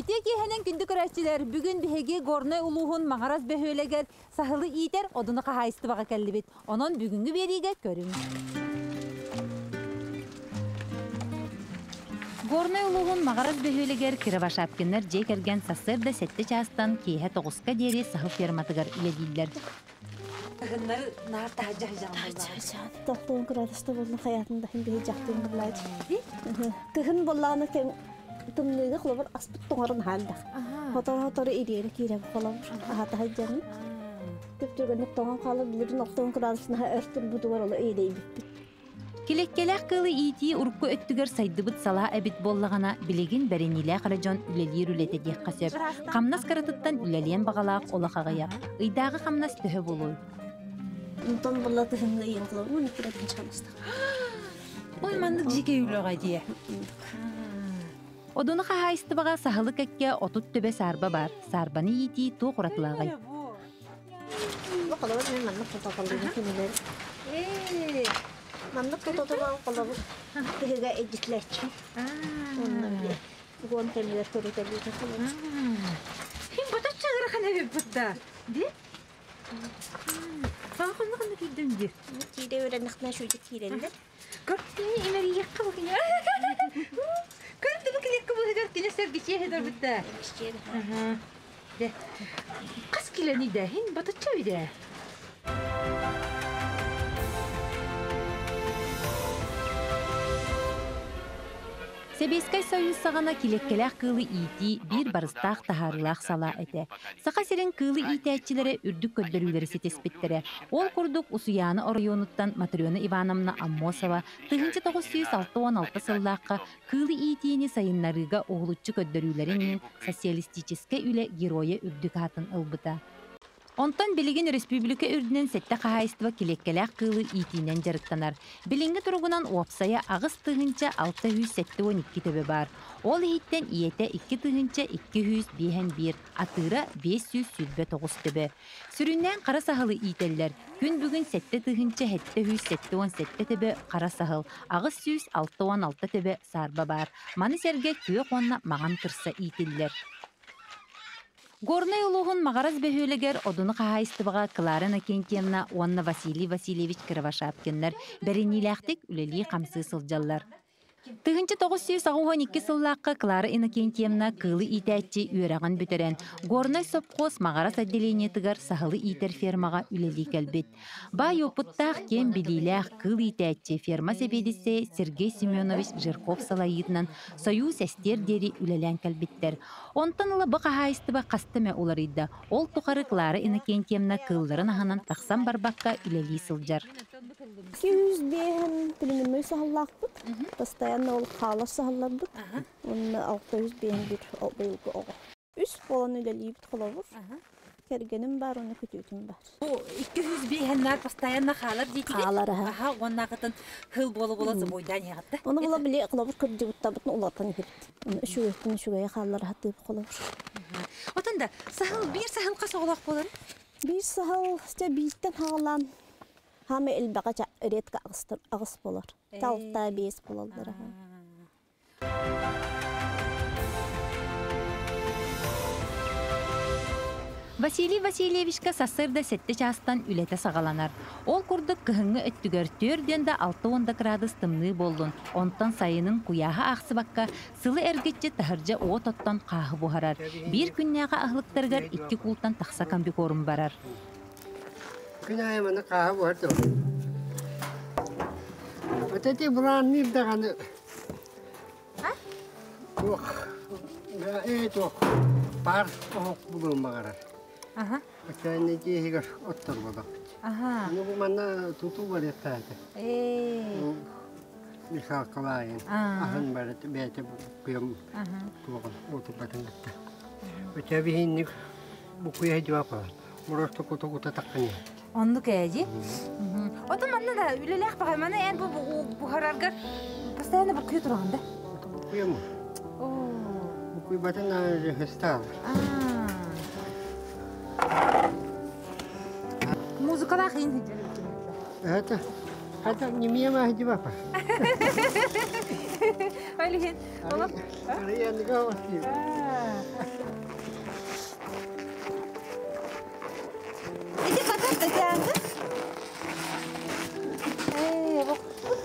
Итеки хенен күндү көрәчиләр бүгүн биһеги горной улуһун маңарас бөһөлегер сахылы итер одуны кахайстыбага келлибит. Онон бүгүнгү бериге көрүң. Горной улуғын мағараз бөхөлігер Кировашапкинер жей керген сасырда сетті частан кейхе тоғысқа дері сахы ферматығар үледейлер. Тағынлары нар тағжа-жан болған. Тоқтуын күрадысты болын қаятында хембеге жақтың бұрлайды. Тығын болағына кем тұмныйды қылыбыр аспыт тоңарын халдақ. Хоторы ирері кейрегі қолабыр. Ағаты хайджаны. Көп жүргеніп тоңан қалып білірін оқтуын күрадысына өрттін бұдуар олы өйдей бітпіт. Келек-келек кылы ити урукку өттүгөр сайдыбыт сала әбит боллагана билегин бәренилә қаражон үлелер үлете дек қасып. Қамнас қаратыттан үлелен бағалақ олақағаяқ. Ыйдағы қамнас түхі болуй. Ұнтан бұлла түхімді ең қылы, оны күретін шамыстық. Ой, мандық жеке үліға дие. Одуны қағайысты баға сахылы кәкке отут төбе сарба бар. Сарбаны ити ту құратылағай. Бұқылы мен мандық құтақалдың кемелер. Мандық құтатылған қолабы тігі әдітләтші. Оннан бе. Бұғын кемелер көрітелі қолабы. Хин бұтат шығыры қана бе бұтта? Де? Сағықынды қында кейдім де? Кейде өрәніқтіна шөйді кейрелді. Көрттіні емәрі еққа бұқыня. Көртті бұқын еққа бұқы көрттіні сәргі шейхедер бұтта? Де. Қас келені де? Хин бұтат шөйді? Себескай союз сағана келек-келек кылы ити bir барыстақ тахарылақ сала әті. Сақа серен кылы ити әтчілері үрдік көддірулері сетеспеттері. Ол күрдік Усуяны районуттан Матрёна Ивановна Аммосова 1966 сыллаққа кылы итиені сайынларыға оғылытчы көддірулерінің социалистическе үлі героя үрдік атын ылбыта. Онтан билигин республика үрдінен сетті қағайыстыва келек-келек кылы итинен жарықтанар. Билингі тұрғынан уапсая ағыз тығынча 672 төбі бар. Ол ехеттен иеті 2 тығынча 201, атыра 509 төбі. Сүріннен қара сахылы ителлер. Күн бүгін сетті тығынча 777 төбі қара сахыл, ағыз 166 төбі сарба бар. Маны серге көе қонна маған тұрса ителлер. Горной улуғын мағараз бөхөлігер одуны қағайыстыбыға Кларина Кентьевна, Уанна Василий Васильевич Кировашапкинлер бәрениләқтік үлелі қамсы сылжалар. 1992 сыллаққа Клара Иннокентьевна кылы итәтчі үйераған бүтерен. Горной сопқос мағарас отделениетігер сахылы итер фермаға үлелі кәлбет. Бай опыттақ кен білейләқ кылы итәтчі ферма себедісі Сергей Семенович Жирков салайытынан союз әстер дері үлелән кәлбеттер. Онтанылы бұқа хайыстыба қастыме оларыйды. Ол тұқары Клара Иннокентьевна кылларын ағынан тақсан барбаққа үлелі сылжар. 200 бейін пілінімі сағылақпыд. Постоянно ол қала сағыларбыд. Оны 600 бейін бір бұйылғы оғы. 3 болан үлелі бит қолабыр. Кергенім бар, оны күтетім бар. 200 бейінлер постоянно қалар дейті? Қалар, Онна қытын хыл болы-боласы бойдан еғатты? Оны бұла біле қолабыр күрді бұтта бұтын олатан ерді. Оны үші өттін үшігaya қалар хатып қолабыр. Отында, бір сахыл қасы олақ болар? Bir sahal işte birden hağlan. Hamı elbaqaca üretke ağız bolar. Talta bees bolarlar. Василий Васильевичка сасырда сетте частан үлете сағаланар. Ол күрдік кыһыңы өттігер төрден да 6-10 градус тымны болдun. Онтан сайының куяға ақсыбаққа сылы әргетче тахыржа оот оттан қағы бұхарар. Bir күннеға ағылықтарғар 2 култан тақса камби корым барар. Күнәйі мұны қағы бұхарды. Өтеті бұран нирдағаны. Оқ. Эйт оқ. Бар оқ бұлым бағарар. Өтәне кейгер оттар болдық. Бұл мана тұту бар еттәді. Михал Қалайын. Ахын бар еті бәйті бұйым туғын. Отып бәтін етті. Өтә бейіннік бұл құя жауап алар. Мұрашты құты-құты таққан еді. Онды кәйді? Оты манна да үлеләқ бағай. Мана ән бұл харарғар постоянно бұл құй тұрғанда? Бұл құя мұр. Бұл құй бәтін жығыстар. Музыкалақ ең Это не мема жауап. Өліген. Арияны ғауасы. da geldi. Bak.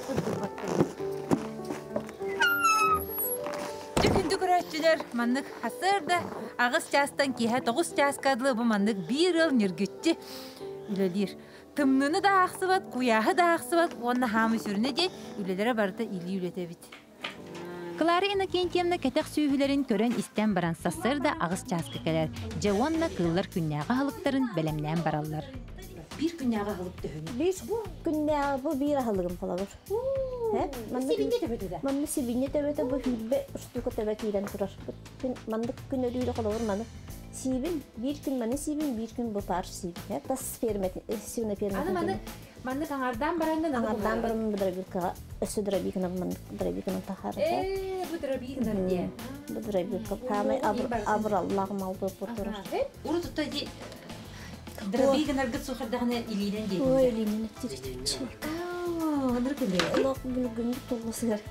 Tükündü güreşçiler manlık hasır da ağız çastan kihe 9 ças kadlı bu manlık bir yıl nirgütçi. Ülelir. Tımnını da ağsıvat, kuyağı da ağsıvat, onunla hamı sürüne de ülelere barıda ili ületebit. Клара Иннокентьевна кәтәк сүйүләрен көрән истән баран сасыр да агыс часкыкалар. Жауанна кыллар күннәгә халыктарын бәлемнән бараллар. Bir günyağa alıp dönüyor. Biz günne bu bir ahılığım falan. Sibince tepede de. Mandı sibince tepede bu hübbe üstüke tebe kiren turar. Mandı gün ödüyle kalır mandı. Sibin bir gün manı sibin bir gün bu par sibin. Tas fermet sivne fermet. Mandı kanardan barandan Angardan barım budra bir ka ösüdra bir kana mandı budra bir kana tahar. Bu drabi kadar diye. Budra bir ka pame abr Allah mal bu turar. Uru tutaji drabi kadar gıt suhardağına iliden diye. O elinin tirtir. Hanır kılıyor. Allah bulgun tolması gerek.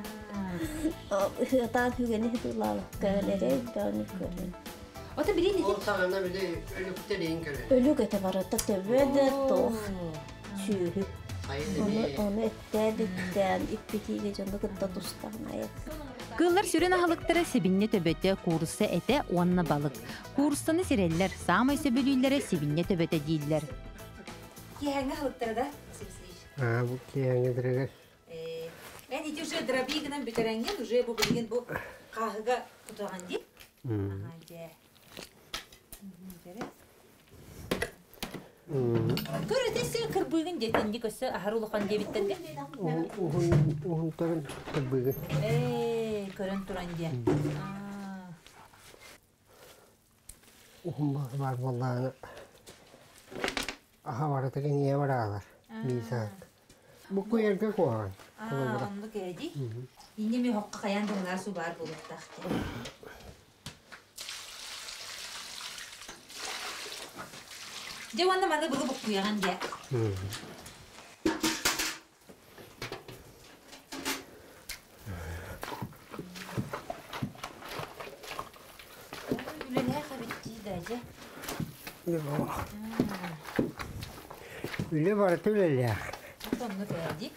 Hıtan hügeni hıtılar. Gönere dönük görün. O da bilin O sana bile ölüp deyin göre. Ölü göte var da tebede toh. Çühü. Hayır Onu ettedikten ipitiyle canlı gıtta tustağına ayak. Кыллар сүрен ахалыктары сибинне төбөтө курсы эте уанна балык. Курсыны сиреллер, самай сөбөлүйләре сибинне төбөтө дийлер. Кияңа хылыктары да. Bu kiyangediriger. Ben iti уже drabi kadar biterengen, уже bu bilgin bu kahıga tutağın değil. Көрі тесі кірбігін детенді көсі ахарулықан дебіттерге? Uhun tarın kırbığı. Көрін тұран де. Uhun var vallahi. Aha var da niye var ağlar. Bir saat. Bu koyarga koyan. Onu köydi. Yine mi hokka kayan dağlar su var buluttak. Jawanna mana bulu bukku ya kan dia. Gülene kabitti de aja. Öyle var da öyle ya. Onu köydi.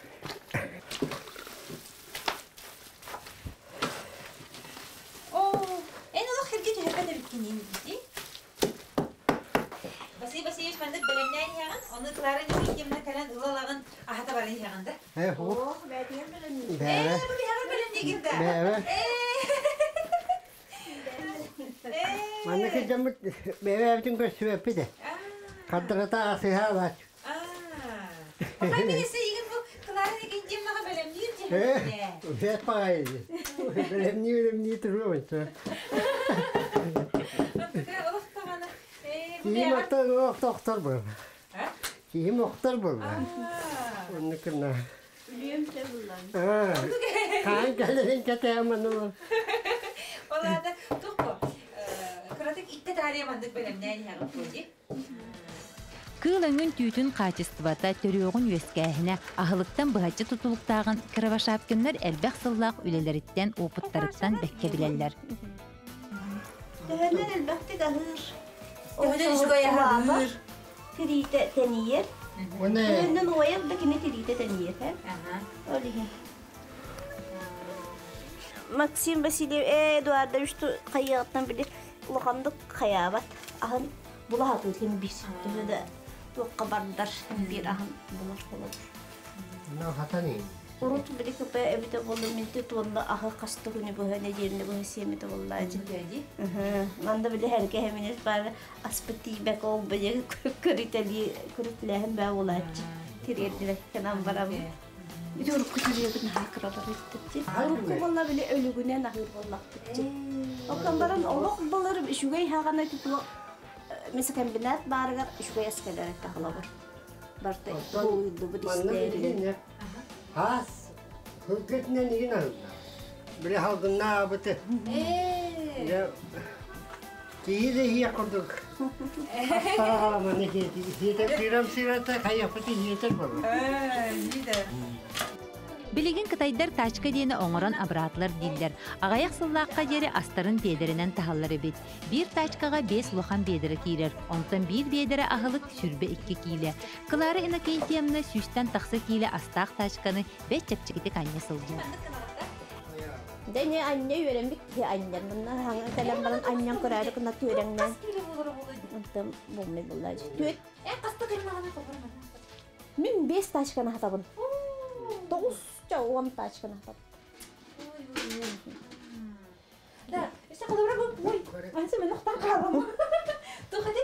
En olah herkes hemen de bitkinin gitti. Basi iş mandık belemden yağın, onu Clara Innokentyevna kalan ılalağın ahata varın yağın da. Bu. Bu bir haber belemde girdi. Evet. Manna kızımı evden götürüp bir de. Kadrata asıha var. Bakın birisi yine bu Clara Innokentyevna belem değil ki. Ve paydı. Belem duruyor. Kim doktor bu? Kim doktor bu? Onu kına. Ölüyorum de bunlar. Kan gelirin katemanı. Vallahi da çok bu. Kratik itte tarihe mandık belemden yağın koydu. Кылыңын түтүн качествата төрөөгүн үескәһине ахылыктан быһачы тутулуктаган Кровошапкиннер элбэх сыллаак үлелериттен опуттарыттан бекке билеллер. Töhönler elbette kahır. Töhönler işgoya hır. Tirite teniyer. O ne? Töhönden oyak da kine tirite teniyer. Öyle. Максим Васильев Эдуардович кайяттан били улахандык каябат. Ахын була хатыл кем bir töhöde Toqqa barдар bir ahın bulur olur. Ne hatani? Urut bile köpe evde bulur minti tuğunda ahı kastı günü bu ne yerine bu hesiyemete vallahi. Manda bile herke heminiz bari aspeti bek ol bece kriteli kritlehem be olacak. Tiriyediler kenan baram. Bir uruk kutuluyor bir hakralar etti. Uruk vallahi bile ölügüne nahir vallahi etti. O kambaran uruk bulur şugay hagana tutu. Mesela binat bargar şugay eskeler takılır. Bartay bu bu isteği. Has. Hırketine niye aldı? Bir halkın ne yaptı? Ya. Kiyi hiye kurduk. Ama ne kiydi? Yeter kiram sirata kaya pati yeter baba. İyi de. Билигин кытайдар тачка дені оңорон абратлар диллер. Агаяк сыллааққа жері астарын тедерінен тахаллары бит. Bir тачкаға 5 лохан бедері кейлер. Онтан bir бедері ағылық сүрбе 2 кейлі. Кылары инакентиямны сүстен тақсы кейлі астақ тачканы 5 чапчыкеті каня сылды. Дәне анне өрембик те аннер. Мына хаңа калам баран аннан көрәлі күнна түрәңнән. Онтан болмай буллар. Төт. Каста кырмагана копармады. Мен 5 тачканы хатабын. 9 10 тачканы хатабын. Да, işte kadar bu. Oy. Anne ben nokta kaldım. Dur hadi.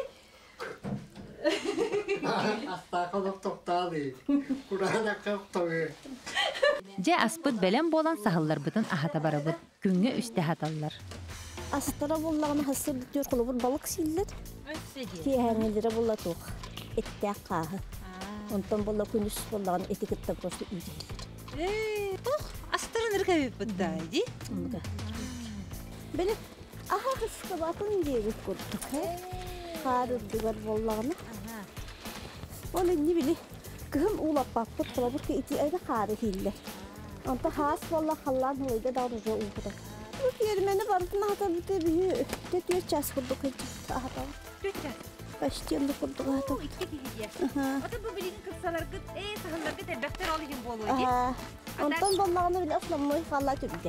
Астақылық тоқтады. Құрана қаптауы. Же аспыт бәлем болан сахыллар бұтын ахата барабыт. Күнге үсте хаталлар. Астара боллағына хасыр дүтер қолыбыр балық силлер. Тиәңелері болла тоқ. Әттәк қағы. Онтан болла күніс боллағын этикетті просто үйдікілер. Астырын ыркабып бұдда, ди? Бәлі, аға қысқы батын дегіз көрдік. Қары дүгер боллағына. Оны не білі, кім улап баппыт қолабыр ке ити әйді қары хиллер. Онта хас болла қаллан хылайда дауыржа ұлғыда. Бұл ермені бардын ата біте бүйі. Төт час көрдік әйді ата. Почти көрдік ата. Ата bu bilgin kırsalargıt, sahıllargıt elbekler alıcım bolu, Ondan bollarını bile aslanmayı kalla türde.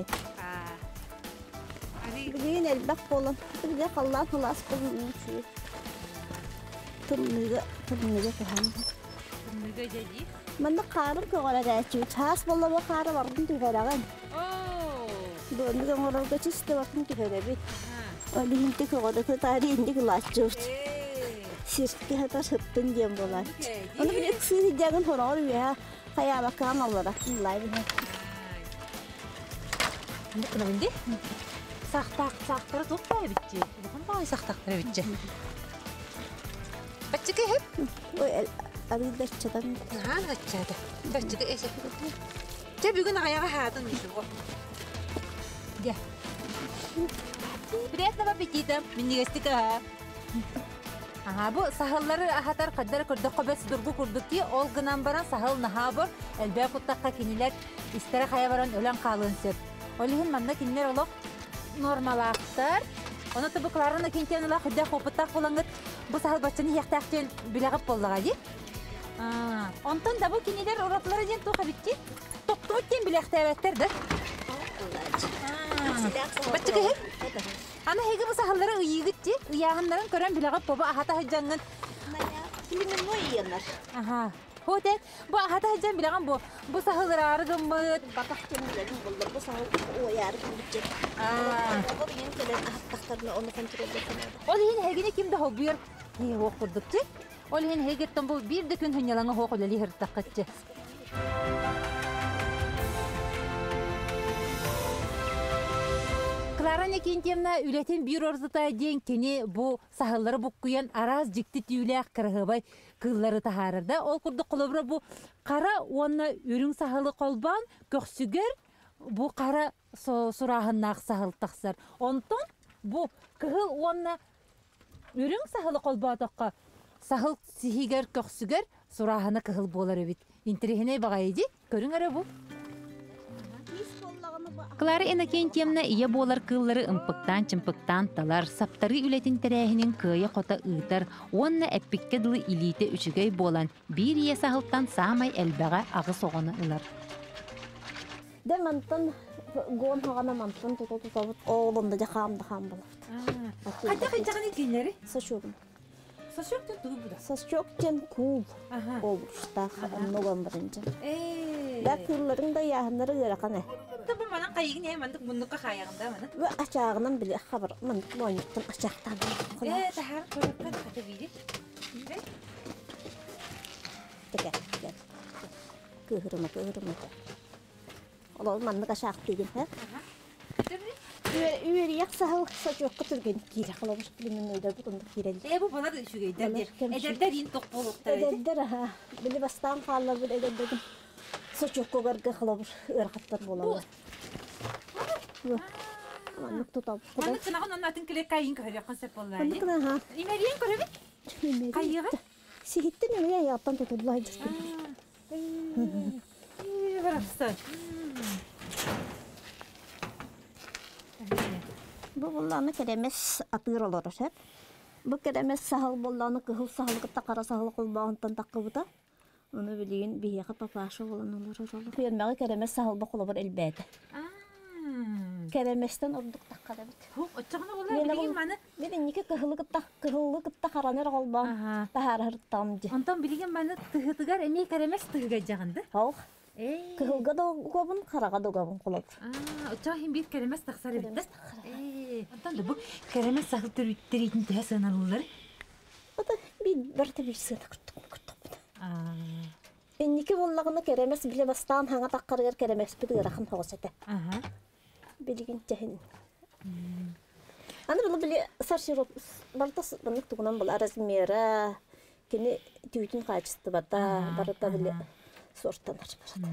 Bilgin elbek bolun. Bir de kallan hılas bolun. Tırmıga kahan. Tırmıga dedi. Ben de karım köğüle geçiyor. Has bolla bu karı vardım tüferağın. Döndü köğüle geçişte bakın tüfere bit. Öyle hindi köğüle tarihi hindi kılaşıyor. Sirke hatta sıttın diyem bolar. Onu bir eksisi diyeceğin horar ya. Kaya bakan olarak live. Ne kadar bindi? Sahtara toplar bitçi. Bakın bay sahtara bitçi. Batçık hep. O abi batçadan. Ha batçada. Batçık eşek. Te bugün ayağa hatın şu. Gel. Приятного аппетита. Минигастика. Aha bu sahılları ahatar kadar kurduk kabes durgu kurduk ki ol gınan baran sahıl nahabır elbette kuttakka kiniler istere haya baran ölen kalın sır. Olihin manna kiniler oluk normal aktar. Onu tıbıklarına kintiyen ola hüdde koputtak bulanıt bu sahıl başını yaktakçın bilagıp bolluğa di. Ondan da bu kiniler oratları jen tuğa bitti. Toktumutken bilakta evetlerdir. Batçık hep. Ana hege bu sahılları ıyıgıtçı, ıyağınların kören bilagıp baba ahata hıccangın. Filmin mu yiyenler? Aha. Hote, bu ahata hıccan bilagın bu sahılları ağrıdın mı? Batak kemilerin bulur, bu sahıl o yarı bitecek. O benim kelen ahattaklarını onu kontrol etmedi. Olihin hegini kimde hobbuyur? Hege okurdukçı. Olihin hegetten bu bir de gün hınyalana hokuleli hırtakatçı. Клара Некентьевна үлетен bir орзыта ден кені bu сахылları бұққыян араз жікті түйіләк кірғыбай кыллары тахарырда. Ол күрді құлыбыра bu қара онна үрің сахылы қолбан көксігер bu қара сұрағыннақ сахыл тақсар. Онтон bu кығыл онна үрің сахылы қолба тоққа сахыл сихигер көксігер сұрағыны кығыл болар өбіт. Интерехіне бағайды, көрің әрі бұл. Клара Иннокентьевна ие болар кыллары ымпыктан-чымпыктан талар, саптары үлетін тәрәхінің кыя қота ұйтар, онна әппікке дылы илейті үшігей болан, бір ие сағылттан самай әлбәға ағы соғаны ұлар. Де мантан, гон хағана мантан тұту-тұтабыт, оғылымда да қам болады. Қайда-қайдағын екенлері? Сашогын. Сашок тұтығы бұда? Сашоктен куб олғышта mnogan бірінші. Да кылларын да яғынлары ғырақаны. Бұл манан қайығын е, мандық мұндыққа қайығында маны? Бұл ачағынан білі қабыр, мандық лойнықтың ачақтан. Тахар көріппен қаты бейді. Текер. Кығырымы. Олар мандық ачақ деген, ә? Үйері яқсағыл сачоққа түрген кейлі қалабыр білімен өйдер бұтындық кейлі. Бұл балар үшіге әдердер ең тоқ болуқтар еді? Әдердер, білі бастан қалар бір әдердердің сачоққа ғарға қалабыр ұрқаттар болады. Мандық тұтабы. Мандық қынағын оның атын кілек қайын көрі қансеп болар еді? Мандық қына, Имерien көрі бі? Қайығы? Сихиттен емеге яптан тұтылай жүрген. барапсың. Бу булланы керемес атыр олар шеп. Бу керемес сахал булланы кыһыл сахалгытта кара сахал кылбагынтан таккыбыта. Уну билген бияка папашы болан олар олар. Фермага керемес сахал бакыла бар элбәте. Кереместен ордук таккада бит. Хук, оччагына болар билген маны. Мен нике кыһылгытта харанер голбан. Тахарыртам ди. Онтон билген маны тыгытыгар эме керемес тыгыга жагынды. Хау. Кыһылга да гобун, карага да гобун кулат. Оччага хим бир керемес таксар битте. Онтон да бу керемес сахал төрүттеритин тәсәналлар. Ата бир тибирсе күрдүк. Эннике боллагына керемес биле бастан хаңа таккаргар керемес бидирахын хогосете. Билген тәһин. Аны биле саршироп бартас бынык тугунан бул размера кини түйтүн качысты бата барата биле сорттанар барат.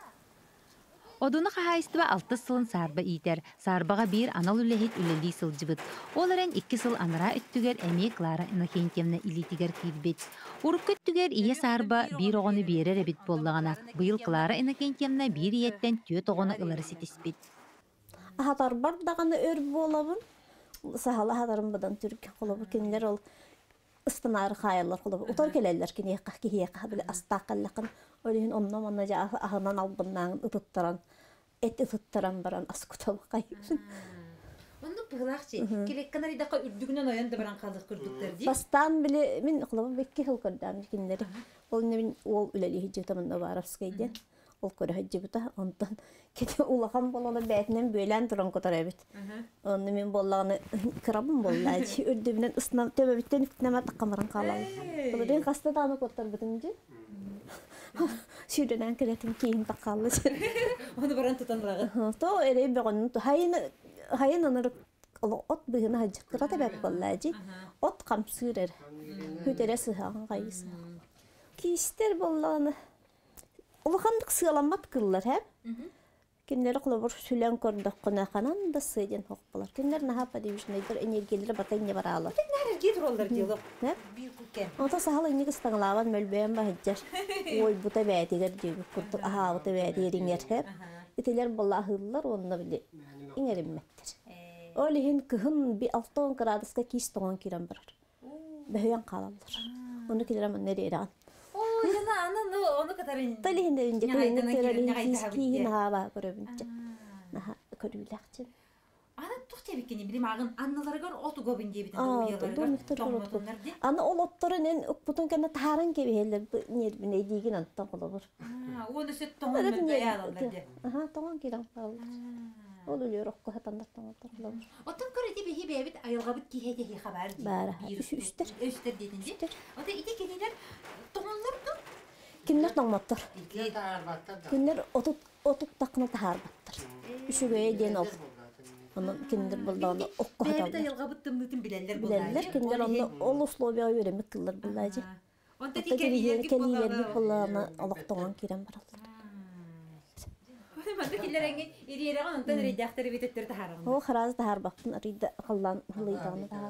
Одуны қағайыстыба 6 сылын сарба итер. Сарбаға бір анал үлехет үлелі сылжыбыт. Оларен 2 сыл анара үттігер әме Клара Иннокентьевна илитигер кирбет. Уруп көттігер ие сарба бір оғыны берер әбет боллағана. Бұйыл Клара Иннокентьевна бір иеттен төт оғыны ылары сетеспет. Ахатар бардағаны өр болабын. Сахалы ахатарын бұдан түрік қолабы кенілер ол ыстынары қайылар қолабы. Утар келелер кене қақ біле астақаллақын. Олейін онна манна жа ахынан албыннағын ұтыттаран, әт ұтыттаран баран аскутабы қайын. Онны пығылақчы, келек қанарыдақа үрдігінен оянды баран қалдық күрдіктер дей? Бастан біле, мен ұқылабы бекке қыл көрдім кенелері. Ол үләлі хеджетамында барапскайден. Ол көрі хеджебіта, онтан кете улақан боланы бәтінен бөлән тұран көтар әбет. Онны мен болағаны қырабын боллады. Үрдігінен ұсынам, төбәбіттен үктінәмә таққамаран қалалы. Оларен қасты даны көттар бітімде. Сүйденен келетім кейін таққалы. Оны баран тұтанырағы? То әрей бәғанын, хайын аныры от бұғына хajыққыраты бәп боллады. От қамсырыр. Хөтере сығаған қайысы. Кейістер боллағаны. Улықандық сығаламат қылылар, әп? Кенлері құлабыр сүлен көрдік құна қанан да сүйден хоқ болар. Кенлер нахапа дейбішінайдыр, энергиялері бата не баралы. Энергия тұролдар дейлік? Bir күкен. Онта сахал инег стаңлаван мөлбән бахыджар. Ой, бута бәтигер дейбік күрдік. Аха, бута бәтигериңер хәп. Ителер болла ахыллар, онына біле иңеріммәттір. Олы хен кыхын 6-10 градуска кейс тоған керен барар. Бәхуян қалалар. Оны келерім өнер ераған. Ой, жана, оны катарын... Тали хенде үнде күйінді керелі кейін хаға көрөбінчі. Наха көріләқчі. Аны тұқты бекені білем ағын анналарығар оту көбін дебетін оғыларығар. Аны ол оттары нен бұтын кәні тарын кебейлер нербіне дейген анттан қолы бұр. Оны сөт тоңын мөлбәй алалар де. Тоңын кейден қалалар. Ол өлер оққы хатандартан оттар қолы бұр. Оттан көрі де бейі бәйбіт айылғабыт кейхе қабар дейін. Бәрі, үстір. Өстір дейін де. Ода иде кенелер тоңынлар ды? Кенлер тоңматтыр. Кенлер отук тақны тахар баттыр. Үшігөйе ден ол. Onun kendiler bulduğunda okku hatalı. Beyabıda yılgabıt tımlıtın bilenler bulaydı. Bilenler kendiler onda ol uslubiya öğrenmek kıllar bulaydı. Hatta keliyelik bulayana alaqtağın kiren baralı. Manda killer engin iri yere ondan redaktörü bitetleri taharın. O xaraz tahar baktın arida qallan hılıydanı tahar.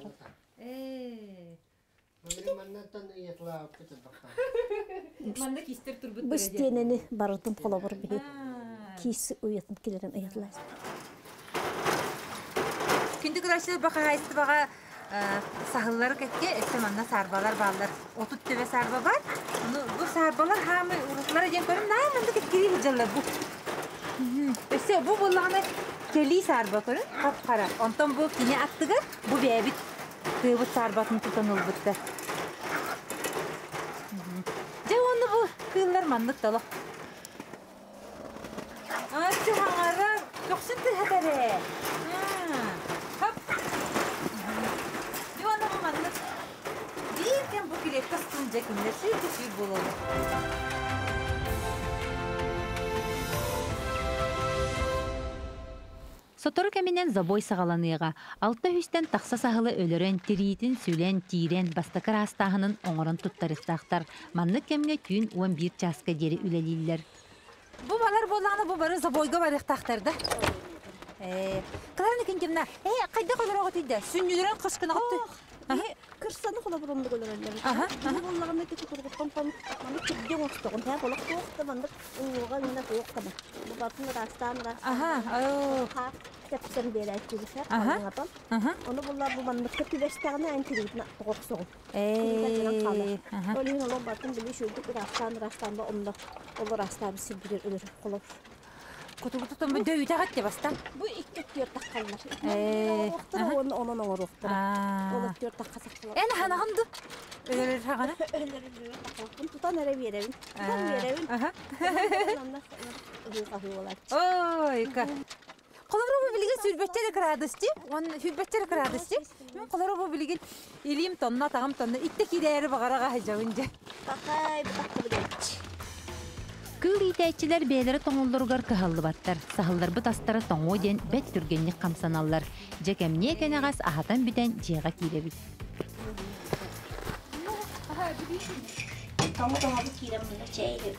Manda kister turbut. Bu isteneni barıtın kolabır bihi. Kisi uyatın kilerin ayatlar. Күндік ұрашылы бақа айысты баға сағылары кәтке әсіманна сарбалар балар. Отут төбе сарба бар. Бұл сарбалар хамы ұрықлары ден көрім найманды кәткері ғыжалар бұл. Өсе бұл болағына келі сарба көрім, қап-қара. Онтан бұл кене аттыға бұл бәбіт көбіт сарбатын тұтан ұлбытты. Жа оны бұл қылар мандық далы. Асы хаңары жоқсын түр хәтәрі. Birken bu bilekte sıkılacak inlerse düşür bulalım. Sotoru keminen zaboi sağalanıға. Altta hüsten taqsa sahılı ölörен, tiritin, sülen, tiren, bastakar hastahının oңорын tuttarıqtaqtar. Manlık kemge tün 11 çaska deri üleliller. Bu balar bolağını bu barı zaboyga barıqtaqtarda. Kılarını kincimna, qayda qolar oğutuyda? Sünnüdürün qışkını qıptı. Кырсаны кола буронду көрөлөр. Буллагында кетип тургуттан маны кидден остогун та болок тоокта мандык уга мына тооккама. Бу батын растан раст. Кепсен берет килсе. Оны буллар бу мандык кепилестегине антиритна тооксогун. Олин оло батын били шүлдүк растан онда олар растан сибирер өлөр колоп. Кутугутутун дөйүтагат деп аста. Бу икки төр таккаллар. Онон оңоруктар. Олар төр таккасак. Эне ханагынды. Өлөр хагана. Тутан эре беребин. Ой, ка. Колору билген сүрбөттер крадысты. Он сүрбөттер крадысты. Мен колору билген илим тонна тагым тонна итте кидери багарага хажабынжа. Такай бактыбыдыч. Кыл итәчиләр бәйләре тоңулларгар кыһаллыбаттар. Сахыллар бу тастары тоңоо ден бет түргенлек камсаналлар. Жекемне кенегас ахатан биден жега килебит. Тоңо кирем мына чейге.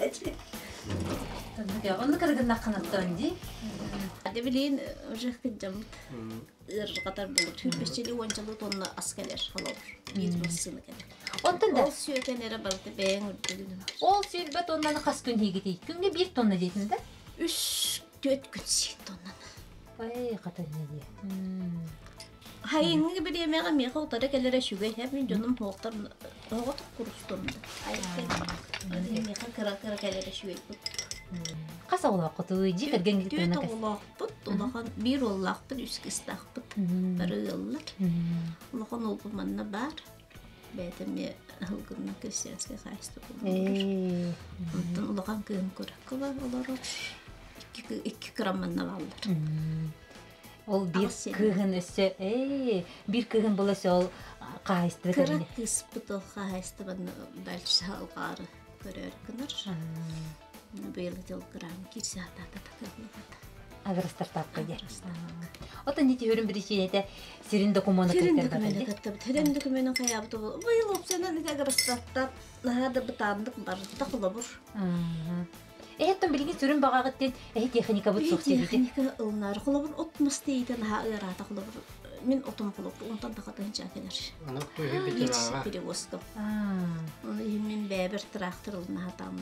Оны кыргынна канаттанды. Дебилин уже кыджам. Катар болуп түрбөчели ончалы тонна аскелер холор. Биз басыны керек. Онтанда. Ол сүйөкенере балты бэң үрдүлүнүм. Ол сүрбөт оннаны кас күн хигити. Күнгө 1 тонна дейтиңиз да? 3-4 күн тоннан. Ай, катайна ди. Хайыңы бир эмеге мен колтара келере шүгө хем жонум хоктар огот курустум. Ай, мен кара келере шүгө. Каса ола кутуй жикерген гитена кас. Олакпыт, олахан бир олакпыт, үскистакпыт. Бир ыллар. Олахан ол манна бар. Бәтеме хылгынна крестьянский хозяйство. Онтон улахан кыын көрөк бар олар. 2 грамманна балдар. Ол бир кыгын өсө, бир кыгын болосо ол кайсты кырык кыспыт ол хозяйство дальше алгары көрөр кынар. Быйыл жыл грамм кирсе атата такылгат. Агар стартап кыйдыр. Отон дити өрүм биричине сирин документ кайтар. Терен документ каябыты бол. Быйыл опсияны агар стартап нада бытандык бар такылабыр. Эттен билген сүрүн багагыттен техника бут сокседи. Техника ылнар кылабыр отмус дейден ха ыра такылабыр. Мен отом кылып, онтан такатын чакелер. Аны көйгө битирага. Перевозка. Мен бәбер трактор ылна там.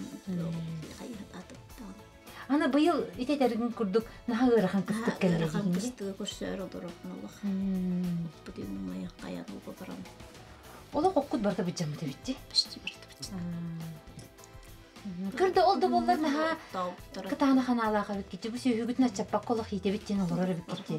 Ана быйыл итетерин курдук нахагырахан кыстык келди. Нахагырахан кыстык көрсөр одоротнолук. Бүгүн мая каян упа барам. Ола коккут барда битжам дебитти. Почти барда. Кырда олду боллар наха кытана ханалага биткичи бу сүйүгүтүн ачаппак колох итебиттен олорор биткичи.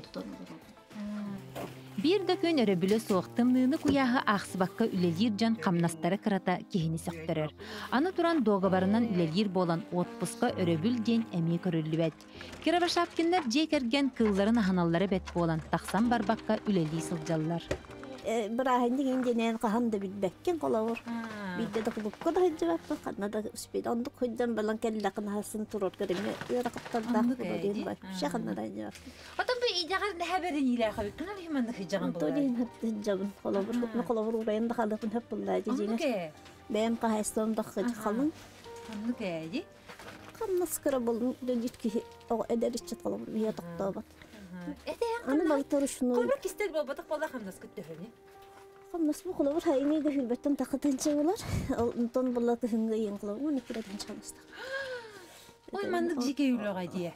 Bir de kön öröbülö soğuktımlığını kuyağı ağsıbakka ülelir can kamnastары kırata kehini söktürür. Anı turan doğabarından ülelir bolan otpuska öröbül gen emeği körüllübet. Kiravaşapkinler jekergen kılların ahanalları bet bolan taksan barbakka üleli sılcalılar. Bırahindik indenen kahanda bilbekken kolawur. Bilde de kulukka da hıcıbakka kanada üspeyde onduk hıccan balan kellakın hasın turur kırımı. Yarakıptardak kulodin bak. Şakanda da hıcıbakka. Otan bu iyacağın ne haberin ile akabı? Kına bihimandık hıcağın bular? Tolin hıccabın kolawur. Hıpna kolawur urayın da kalıpın hep bulladı. Anlık Benim kahestom da hıcı kalın. Anlık eğdi? Kanna sıkıra bulun. Döncüt ki o eder içi kolawur. Bir yatakta bat. Anı balıkları şunu... Koybak ister babadık bala kamdas küttühünü. Kamdas bu kolawur hayını gülbetten takıtınca olar. Ondan bula kıhınga yiyin kolawur. Onu kıradın çalıstak. Oy mandık jike yürüyor diye.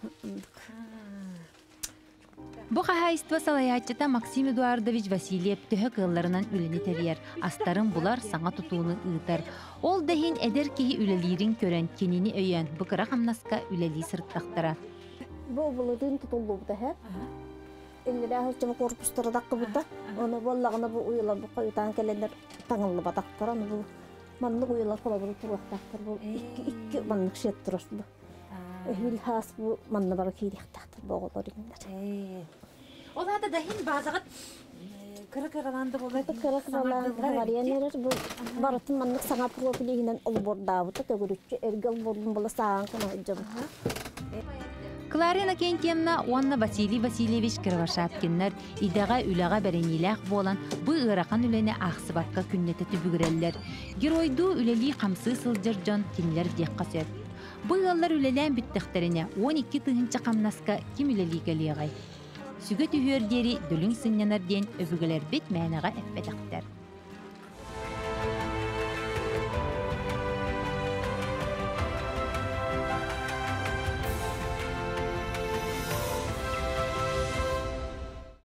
Bu kahayıstva salayatçıta Maksim Eduardovich Vasilyev töhö kıllarından üleni teriyer. Astarın bular sana tutuğunu ığıtar. Ol dahin eder kehi ülelirin kören kenini öyen bıkıra kamnaska üleli sırttaktara. Bu buludun tutuldu bu da hep. Elleri ahırcama korpusları dakika burada. Onu bollağına bu uyulan bu koyutan gelenler tanıllı badaklar. Onu bu manlık uyular kolaburu turlaktaktır. Bu iki manlık şey ettirir bu. Hilhas bu manlı barı kiyliktaktır bu oğullar inler. Ola da dahin bazıqıt kırıkıralandı bu. Kırıkıralandı var yeneler bu baratın manlık sana profiliyle olu borda bu da görücü ergel borun bula sağın kana hıcam. Klarina Kentiyemna Oanna Vasiliy Vasilyevich Kirvashapkinler idaga ülaga berenilaq bolan bu ırakan ülene ağsıbakka künnete tübügüreller. Giroydu üleli kamsı sılcırcan kinler diyakka söp. Bu yıllar ülelen bittiklerine 12 tığınca kamnaska kim üleli geliğay? сүгө түһүөр диэри дөлүң сыннянар диэн өбүгөлөр бит мээнага эппетактар.